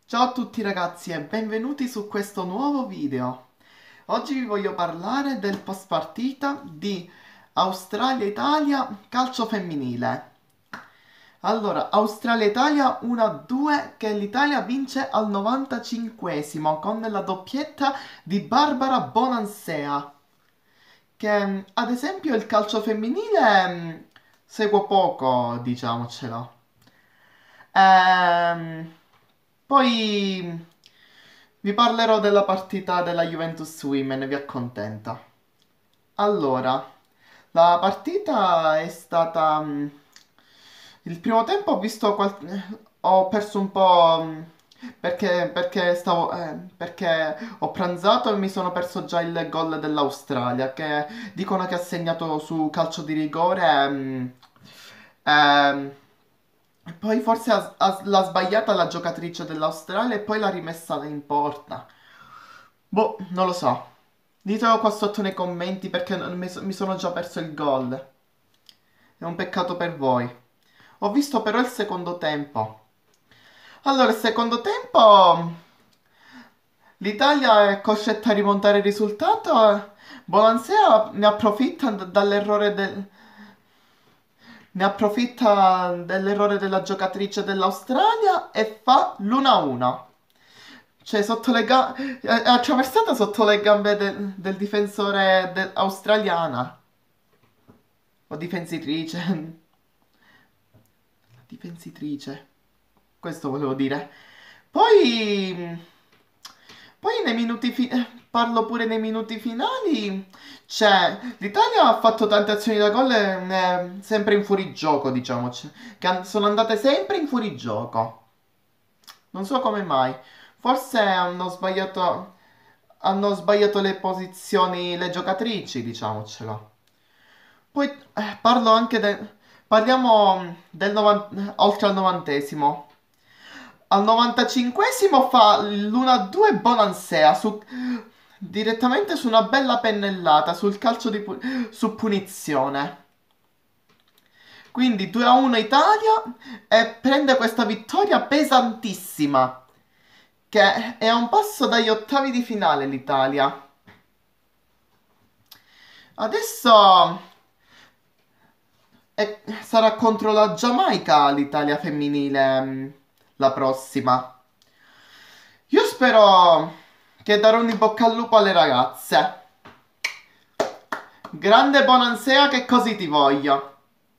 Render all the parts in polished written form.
Ciao a tutti ragazzi e benvenuti su questo nuovo video. Oggi vi voglio parlare del post partita di Australia-Italia calcio femminile. Allora, Australia-Italia 1-2 che l'Italia vince al 95esimo con la doppietta di Barbara Bonansea. Che ad esempio il calcio femminile seguo poco, diciamocelo. Ehm, Poi vi parlerò della partita della Juventus Women, vi accontenta. Allora, la partita è stata... il primo tempo ho visto ho perso un po'... perché ho pranzato e mi sono perso già il gol dell'Australia, che dicono che ha segnato su calcio di rigore. Ehm, e poi forse l'ha sbagliata la giocatrice dell'Australia e poi l'ha rimessa in porta. Boh, non lo so. Ditelo qua sotto nei commenti perché mi sono già perso il gol. È un peccato per voi. Ho visto però il secondo tempo. Allora, il secondo tempo l'Italia è costretta a rimontare il risultato. Bolansea ne approfitta dell'errore della giocatrice dell'Australia e fa l'1-1. Cioè, è attraversata sotto le gambe del difensore australiana. O difensitrice. Difensitrice. Questo volevo dire. Poi... Poi nei parlo pure nei minuti finali. Cioè, l'Italia ha fatto tante azioni da gol sempre in fuorigioco, diciamoci. Sono andate sempre in fuorigioco. Non so come mai. Forse hanno sbagliato le posizioni, le giocatrici, diciamocelo. Poi parliamo oltre al 90esimo. Al 95esimo fa l'1-2 Bonansea direttamente su una bella pennellata sul calcio su punizione. Quindi 2-1 Italia e prende questa vittoria pesantissima, che è a un passo dagli ottavi di finale l'Italia. Adesso sarà contro la Giamaica l'Italia femminile la prossima. Io spero che darò un in bocca al lupo alle ragazze. Grande Bonansea che così ti voglio.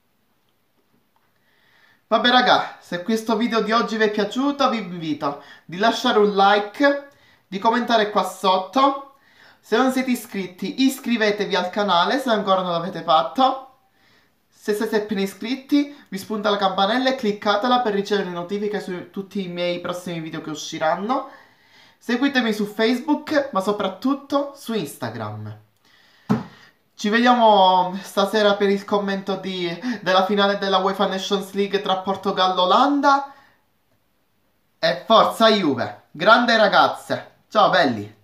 Vabbè raga, se questo video di oggi vi è piaciuto vi invito di lasciare un like, di commentare qua sotto. Se non siete iscritti iscrivetevi al canale se ancora non l'avete fatto. Se siete appena iscritti vi spunta la campanella e cliccatela per ricevere notifiche su tutti i miei prossimi video che usciranno. Seguitemi su Facebook ma soprattutto su Instagram. Ci vediamo stasera per il commento della finale della UEFA Nations League tra Portogallo e Olanda. E forza Juve! Grande ragazze! Ciao belli!